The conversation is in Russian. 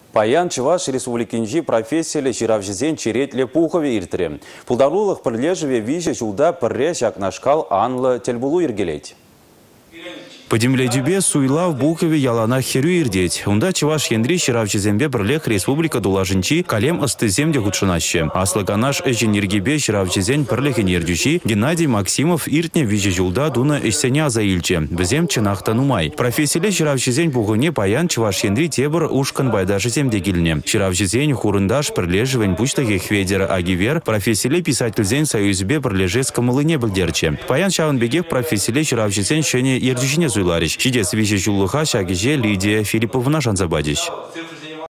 Паян Чуваш республикинжи профессиялы жиравжизен черетле пухове иртіре. Пулдарлылық пірлежіве виже жылда пірре жақнашкал анлы телбулу иргелейді. Подемледюбе суйла в Букове ялана херю ирдеть. Унда Чуваш Ендри Ширавчизембе бірлех республика дулажынчи калем ыстыземде худшынаще. Аслаканаш эженергебе Ширавчизен бірлех энердюши Геннадий Максимов иртне виже жылда дуна эшсене азаилче. Бізем чынақтанумай. Профессияле Ширавчизен буғыне паян Чуваш Ендри тебір ушкан байдашызем дегилне. Ширавчизен хурындаш бірлежівен пуштаге хведер агивер профессияле писательзен союзбе бірлежес камылыне білдерче. Паян шағынбеге профессияле Ширавчизен шене ердюшине зуйларищ. Чидес виже жуллыха шагиже Лидия Филипповна Жанзабадищ.